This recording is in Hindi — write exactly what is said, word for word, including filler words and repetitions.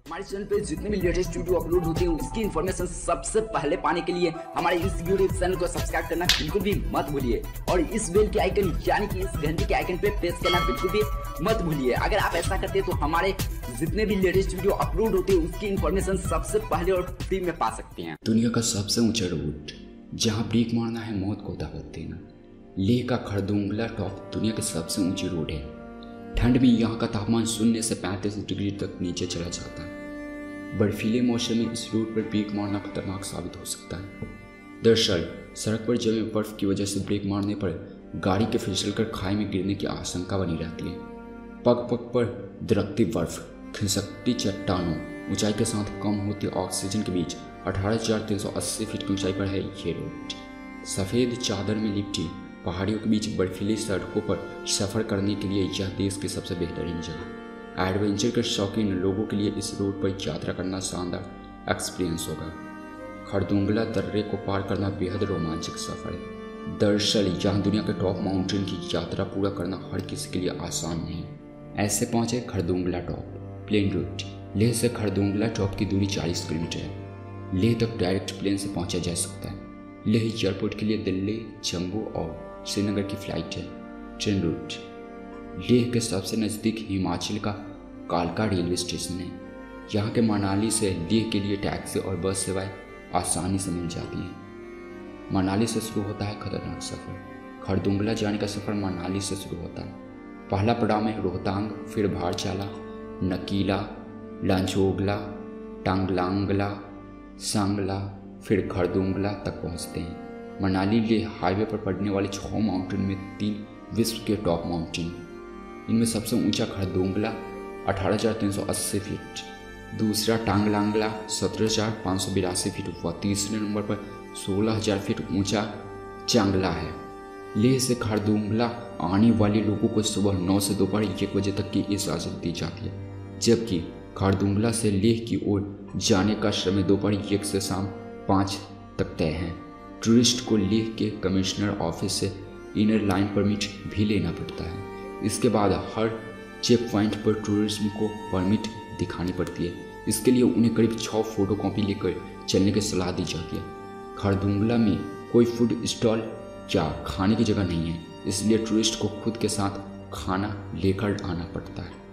हमारे चैनल पे जितने भी लेटेस्ट वीडियो अपलोड होते हैं उसकी इन्फॉर्मेशन सबसे पहले पाने के लिए हमारे इस यूट्यूब चैनल को सब्सक्राइब करना बिल्कुल भी मत भूलिए और इस बेल के आइकन यानी कि इस घंटी के आइकन पे प्रेस करना बिल्कुल भी मत भूलिए। अगर आप ऐसा करते हैं तो हमारे जितने भी लेटेस्ट वीडियो अपलोड होते हैं उसकी इन्फॉर्मेशन सबसे पहले और फ्री में पा सकते हैं। दुनिया का सबसे ऊंचा रोड जहाँ ब्रेक मारना है मौत को दावत देना। लेह का खरदुंगला टॉप दुनिया के सबसे ऊंची रोड है। ठंड में यहाँ का तापमान शून्य से पैंतीस डिग्री तक नीचे चला जाता है। बर्फीले मौसम में इस रोड पर ब्रेक मारना खतरनाक साबित हो सकता है। दरअसल सड़क पर जमे बर्फ की वजह से ब्रेक मारने पर गाड़ी के फिसलकर खाई में गिरने की आशंका बनी रहती है। पग पग पर दरकती बर्फ, खिसकती चट्टानों, ऊंचाई के साथ कम होती ऑक्सीजन के बीच अठारह हजार तीन सौ अस्सी फीट की ऊंचाई पर है ये रोड। सफ़ेद चादर में लिपटी पहाड़ियों के बीच बर्फीली सड़कों पर सफ़र करने के लिए यह देश की सबसे बेहतरीन जगह। एडवेंचर के शौकीन लोगों के लिए इस रोड पर यात्रा करना शानदार एक्सपीरियंस होगा। खरदुंगला दर्रे को पार करना बेहद रोमांचक सफ़र है। दरअसल यहाँ दुनिया के टॉप माउंटेन की यात्रा पूरा करना हर किसी के लिए आसान नहीं। ऐसे पहुँचे Khardungla top plane route. Leh से खरदुंगला टॉप की दूरी चालीस किलोमीटर है। लेह तक डायरेक्ट प्लेन से पहुँचा जा सकता है। लेह एयरपोर्ट के लिए दिल्ली, जम्मू और श्रीनगर की फ्लाइट है। ट्रेन रूट लेह के सबसे नज़दीक हिमाचल का कालका रेलवे स्टेशन है। यहाँ के मनाली से लेह के लिए टैक्सी और बस सेवाएं आसानी से मिल जाती हैं। मनाली से शुरू होता है खतरनाक सफ़र। खरदुंगला जाने का सफ़र मनाली से शुरू होता है। पहला पड़ाव में रोहतांग, फिर भारचाला, नकीला, लांचोगला, टांगलांगला, सांगला, फिर खरदुंगला तक पहुँचते हैं। मनाली लेह हाईवे पर पड़ने वाले छः माउंटेन में तीन विश्व के टॉप माउंटेन। इनमें सबसे ऊंचा खरदुंगला अठारह हजार तीन सौ अस्सी फीट, दूसरा टांगलांगला सत्रह हजार पाँच सौ बिरासी फीट व तीसरे नंबर पर सोलह हजार फीट ऊंचा चांगला है। लेह से खरदुंगला आने वाले लोगों को सुबह नौ से दोपहर एक बजे तक की इजाज़त दी जाती है, जबकि खरदुंगला से लेह की ओर जाने का समय दोपहर एक से शाम पाँच तक तय है। टूरिस्ट को लेह के कमिश्नर ऑफिस से इनर लाइन परमिट भी लेना पड़ता है। इसके बाद हर चेक पॉइंट पर टूरिज्म को परमिट दिखानी पड़ती है। इसके लिए उन्हें करीब छः फोटोकॉपी लेकर चलने की सलाह दी जाती है। खरदुंगला में कोई फूड स्टॉल या खाने की जगह नहीं है, इसलिए टूरिस्ट को खुद के साथ खाना लेकर आना पड़ता है।